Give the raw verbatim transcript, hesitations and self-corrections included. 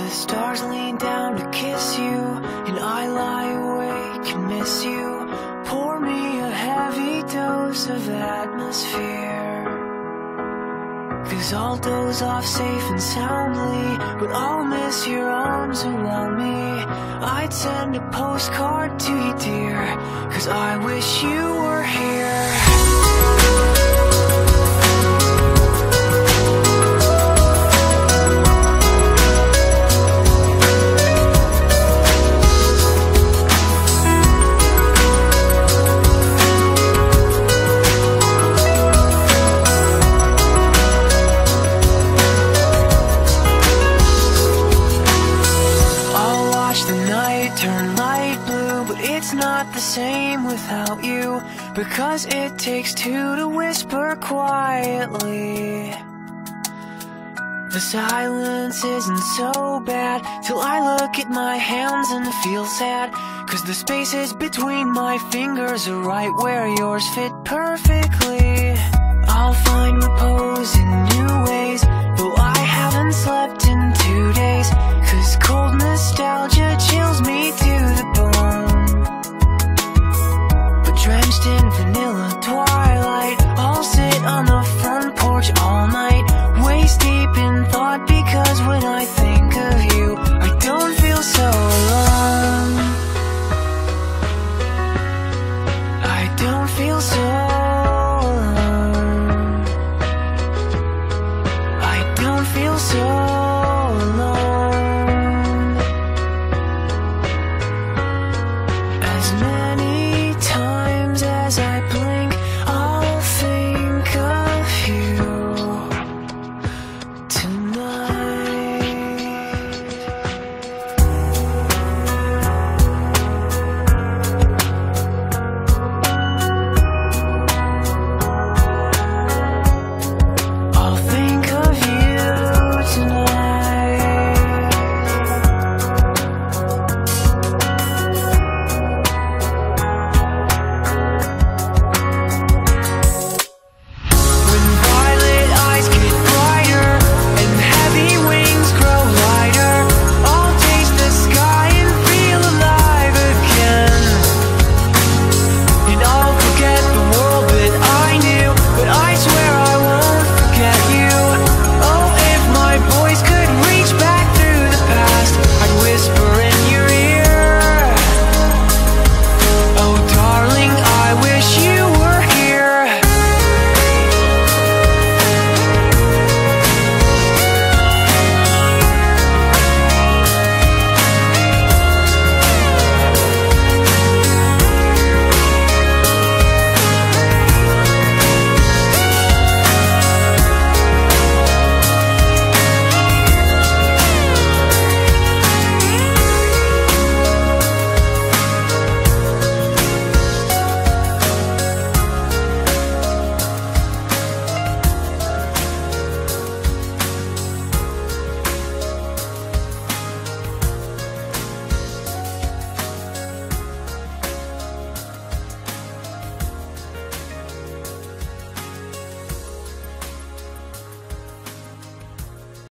The stars lean down to kiss you, and I lie awake and miss you. Pour me a heavy dose of atmosphere, 'cause I'll doze off safe and soundly, but I'll miss your arms around me. I'd send a postcard to you, dear, 'cause I wish you were here. Turn light blue, but it's not the same without you, because it takes two to whisper quietly. The silence isn't so bad till I look at my hands and feel sad, 'cause the spaces between my fingers are right where yours fit perfectly. I'll find repose in new ways,